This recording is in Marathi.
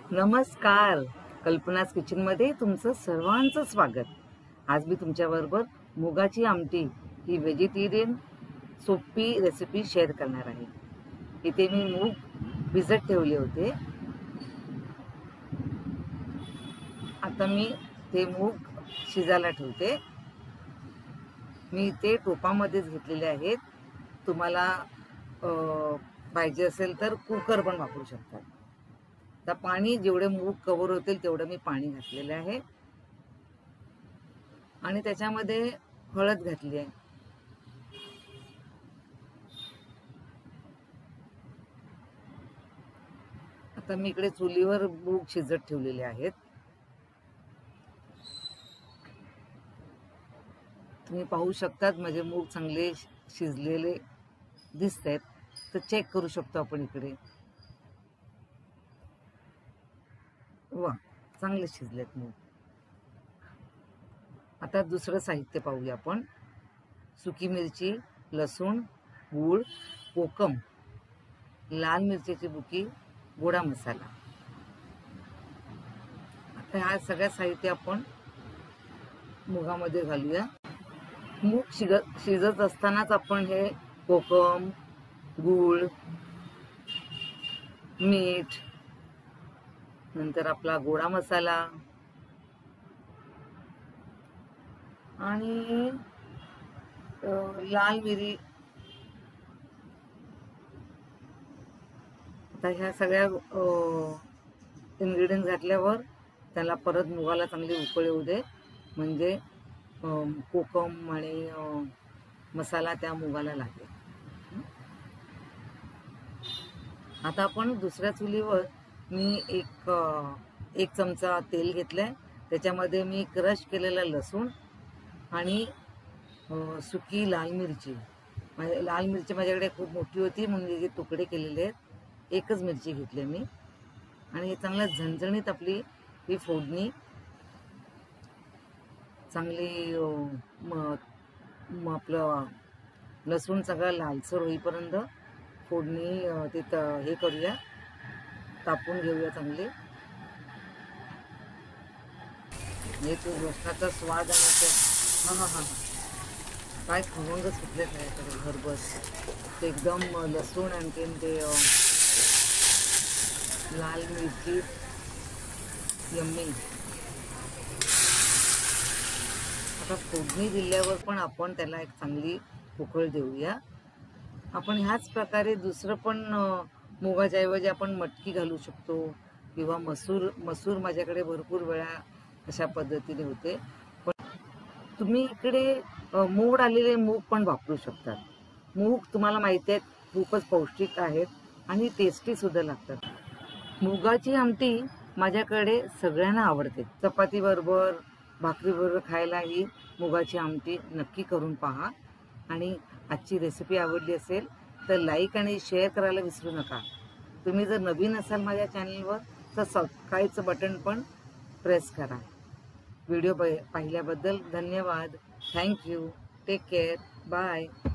नमस्कार. कल्पनास किचनमध्ये तुमचं सर्वांचं स्वागत. आज मी तुमच्याबरोबर मुगाची आमटी ही व्हेजिटेरियन सोपी रेसिपी शेअर करणार आहे. इथे मी मूग भिजत ठेवले होते. आता मी ते मूग शिजायला ठेवते. मी ते टोपामध्येच घेतलेले आहेत. तुम्हाला पाहिजे असेल तर कुकर पण वापरू शकतात. तर पाणी जेवढे मूग कव्हर होतील तेवढं मी पाणी घातलेलं आहे आणि त्याच्यामध्ये हळद घातली आहे. आता मी इकडे चुलीवर मूग शिजत ठेवलेले आहेत. तुम्ही पाहू शकतात माझे मूग चांगले शिजलेले दिसत आहेत. तर चेक करू शकतो आपण इकडे. वा, चांगले शिजलेत मूग. आता दुसरं साहित्य पाहूया आपण. सुकी मिरची, लसूण, गूळ, कोकम, लाल मिरचीची बुकी, गोडा मसाला. आता हा सगळं साहित्य आपण मुगामध्ये घालूया. मूग शिजत असतानाच आपण हे कोकम, गूळ, मीठ, नंतर आपला गोडा मसाला आणि लाल मिरी, आता ह्या सगळ्या इन्ग्रेडियंट घातल्यावर त्याला परत मुगाला चांगली उकळ येऊ दे, म्हणजे कोकम आणि मसाला त्या मुगाला लागेल. आता आपण दुसऱ्या चुलीवर मी एक चमचा तेल घेतलंय. त्याच्यामध्ये मी क्रश केलेला लसूण आणि सुकी लाल मिरची, लाल मिरची माझ्याकडे खूप मोठी होती म्हणून हे तुकडे केलेले आहेत. एकच मिरची घेतली मी आणि हे चांगलं झणझणीत आपली ही फोडणी चांगली आपलं लसूण सगळं लालसर होईपर्यंत फोडणी तिथं हे करूया, तापून घेऊया चांगली. हे तो लसणाचा स्वाद आणि काय खमंग सुटले त्याच्याकडे घरबस. ते एकदम लसूण आणखीन ते लाल मिरची यम्मी. आता फोडणी दिल्यावर पण आपण त्याला एक चांगली उकळ देऊया. आपण ह्याच प्रकारे दुसरं पण मुगाच्या ऐवजी आपण मटकी घालू शकतो किंवा मसूर माझ्याकडे भरपूर वेळा अशा पद्धतीने होते. पण तुम्ही इकडे मोड आलेले मूग पण वापरू शकतात. मूग तुम्हाला माहिती आहेत खूपच पौष्टिक आहेत आणि टेस्टी सुद्धा लागतात. मुगाची आमटी माझ्याकडे सगळ्यांना आवडते. चपाती बरोबर, भाकरी बरोबर खायला ही मुगाची आमटी नक्की करून पहा. आणि आजची रेसिपी आवडली असेल तर लाईक आणि शेअर करायला विसरू नका. तुम्ही जर नवीन असाल माझ्या चॅनलवर तर सबस्क्राईबचं बटन पण प्रेस करा. व्हिडिओ पाहिल्याबद्दल धन्यवाद. थँक्यू. Take care. बाय.